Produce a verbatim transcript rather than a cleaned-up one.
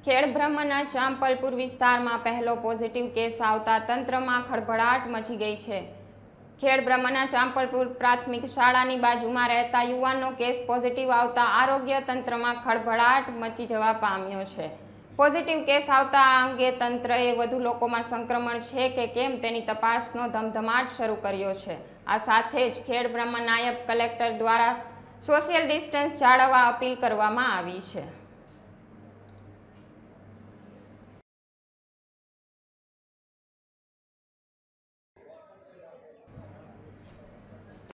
ખેડબ્રહ્માના ચાંપલપુર વિસ્તારમાં પહેલો positive case આવતા તંત્રમાં ખળભળાટ મચી ગઈ છે। ખેડબ્રહ્માના ચાંપલપુર પ્રાથમિક શાળાની બાજુમાં રહેતા યુવાનનો કેસ પોઝિટિવ આવતા આરોગ્ય તંત્રમાં ખળભળાટ મચી જવા પામ્યો છે। પોઝિટિવ કેસ આવતા આ અંગે તંત્રએ વધુ લોકોમાં સંક્રમણ છે કે કેમ તેની તપાસનો ધમધમાટ શરૂ કર્યો છે। આ સાથે જ ખેડબ્રહ્મા નાયબ કલેક્ટર દ્વારા સોશિયલ ડિસ્ટન્સ જાળવવા અપીલ કરવામાં આવી છે।